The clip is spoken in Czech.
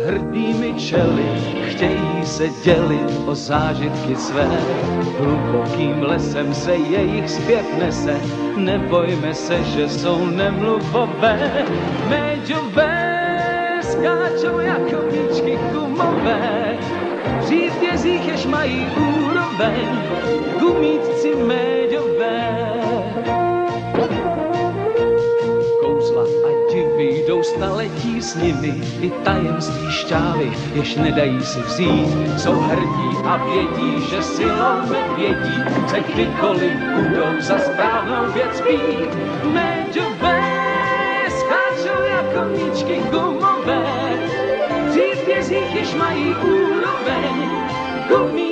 hrdými čely chtějí se dělit o zážitky své. Hlubokým lesem se jejich zpěv nese, nebojme se, že jsou nemluvové. Méďové skáčou jako míčky gumové, v přívězích jež mají úroveň, gumítci méďové. Kouzla a divy jdou staletí s nimi, i tajemství šťávy, jež nedají si vzít. Jsou hrdí a vědí, že silou medvědí se kdykoliv budou za správnou věc být. Méďové skáčou jako míčky gumové, v přívězích jež mají úroveň, gumí